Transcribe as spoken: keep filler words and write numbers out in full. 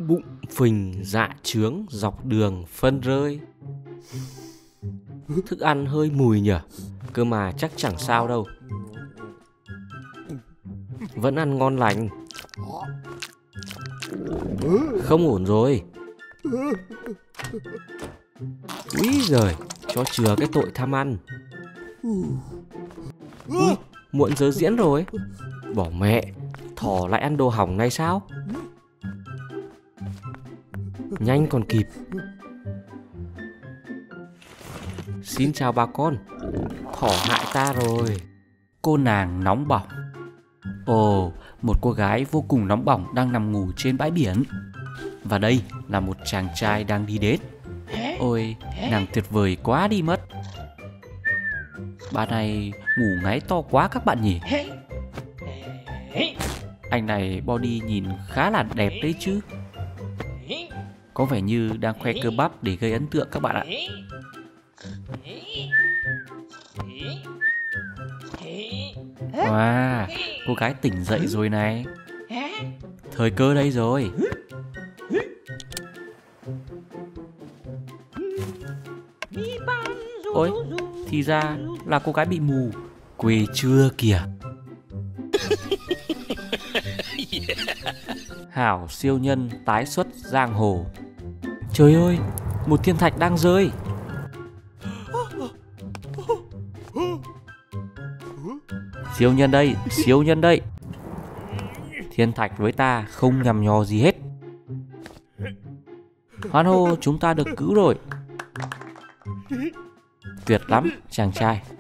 Bụng phình dạ trướng dọc đường phân rơi. Thức ăn hơi mùi nhở, cơ mà chắc chẳng sao đâu. Vẫn ăn ngon lành. Không ổn rồi. Úi giời, cho chừa cái tội tham ăn. Ui, muộn giờ diễn rồi. Bỏ mẹ, thỏ lại ăn đồ hỏng này sao? Nhanh còn kịp. Xin chào bà con, thỏ hại ta rồi. Cô nàng nóng bỏng. Ồ, một cô gái vô cùng nóng bỏng đang nằm ngủ trên bãi biển. Và đây là một chàng trai đang đi đến. Ôi, nàng tuyệt vời quá đi mất. Bà này ngủ ngáy to quá các bạn nhỉ. Anh này body nhìn khá là đẹp đấy chứ. Có vẻ như đang khoe cơ bắp để gây ấn tượng các bạn ạ. Wow, cô gái tỉnh dậy rồi này. Thời cơ đây rồi. Ôi, thì ra là cô gái bị mù. Quê chưa kìa. Hảo siêu nhân tái xuất giang hồ. Trời ơi, một thiên thạch đang rơi. Siêu nhân đây, siêu nhân đây. Thiên thạch với ta không nhằm nhò gì hết. Hoan hô, chúng ta được cứu rồi. Tuyệt lắm chàng trai.